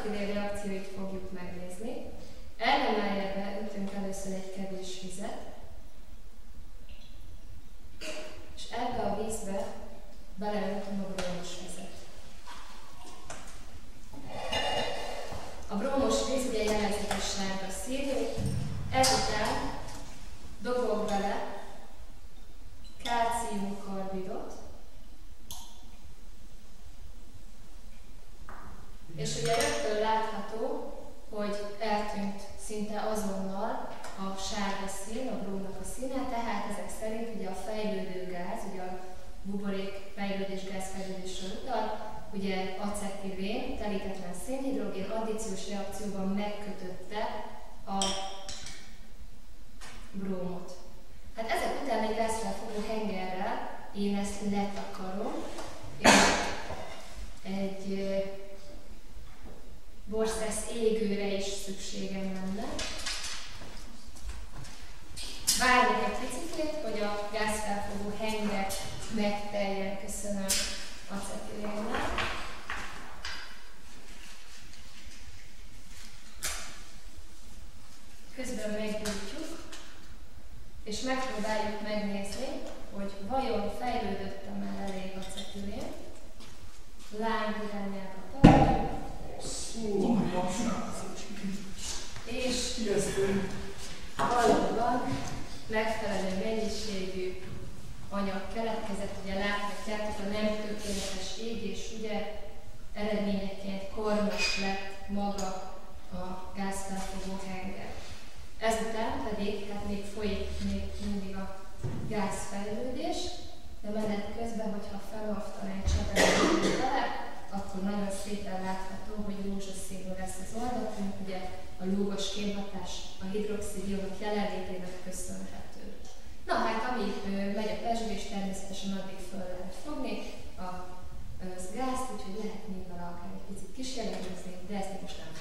acetilén reakcióit fogjuk megnézni. Erlenmeyerbe öntünk először egy kevés vizet, és ebbe a vízbe beleöntöm a brómos vizet. A brómos víz ugye jellegzetes sárga színű, ezután dobok bele kálciumkarbidot, és ugye rögtön látható, hogy eltűnt szinte azonnal a sárga szín, a brómnak a színe, tehát ezek szerint ugye a fejlődő gáz, ugye a buborék fejlődés, gázfejlődésről utal, ugye acetilén, telítetlen szénhidrogén addíciós reakcióban megkötötte a brómot. Hát ezek után egy gázfelfogó hengerrel én ezt letakarom, és egy borszesz égőre is szükségem lenne. Várjuk egy picit, hogy a gázfelfogó henger megteljen, köszönöm, acetilénnel. Közben meggyújtjuk, és megpróbáljuk megnézni, hogy vajon fejlődött-e már elég acetilén. Láng irányába tartjuk. És valóban megfelelő mennyiségű anyag keletkezett, ugye láthatjátok, a nem tökéletes égés, ugye eredményeként kormos lett maga a gázfelfogó henger. Ezután pedig, hát még folyik mindig a gázfejlődés, de menet közben, hogyha felolvtanánk csapelni vele, akkor nagyon szépen látható, hogy rózsaszínű lesz az oldatunk, ugye a lúgos kémhatás a hidroxidionok jelenlétének köszönhető. Na hát, amíg megy a pezsgés, természetesen addig föl lehet fogni a gázt, úgyhogy lehet még vele akár egy picit kísérletezni, de ezt most nem